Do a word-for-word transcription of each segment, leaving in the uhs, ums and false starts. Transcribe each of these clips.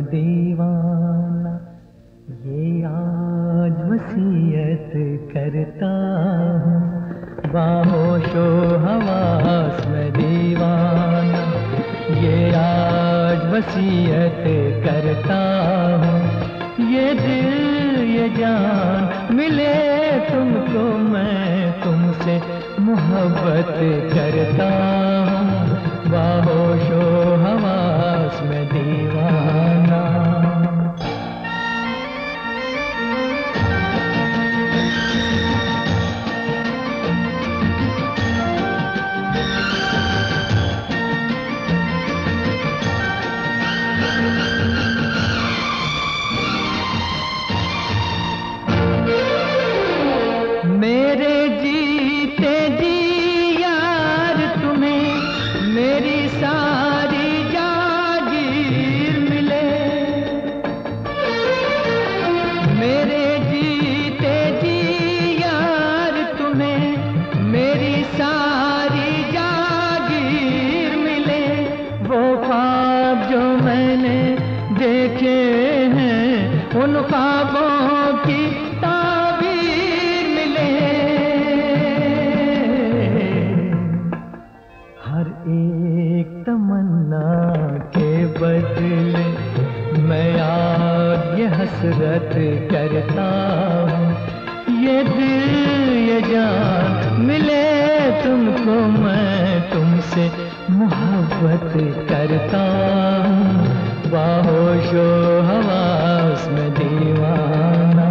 दीवाना, ये आज वसीयत करता हूँ, बाहोशो हवास में दीवाना, ये आज वसीयत करता हूँ। ये दिल ये जान मिले तुमको, मैं तुमसे मोहब्बत करता हूँ, बाहोशो हवास में दीवाना। मेरे जीते जी यार तुम्हें मेरी सारी जागीर मिले, मेरे जीते जी यार तुम्हें मेरी सारी जागीर मिले। वो ख्वाब जो मैंने देखे हैं उन ख्वाबों की एक तमन्ना के बदले मैं आज ये हसरत करता हूँ। ये दिल ये जान मिले तुमको, मैं तुमसे मोहब्बत करता हूँ, बाहोशो हवास में दीवाना।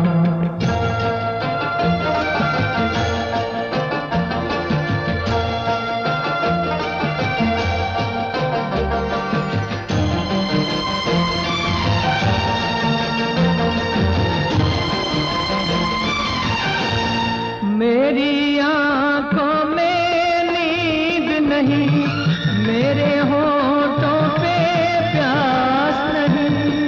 मेरी आंखों में नींद नहीं, मेरे होठों पे प्यास नहीं,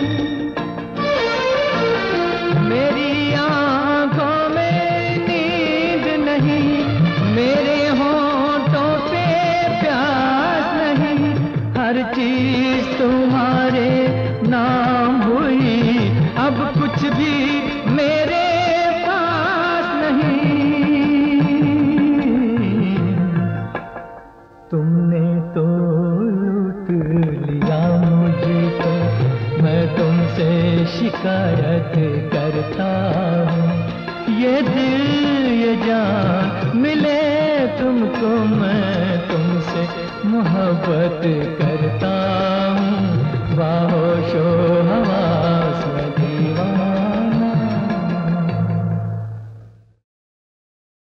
मेरी आंखों में नींद नहीं, मेरे होठों पे प्यास नहीं। हर चीज तुम्हारे नाम हुई, अब कुछ भी मेरे तुमने तो लूट लिया मुझको, मैं तुमसे शिकायत करता हूँ। ये दिल ये जान मिले तुमको, मैं तुमसे मोहब्बत करता हूँ,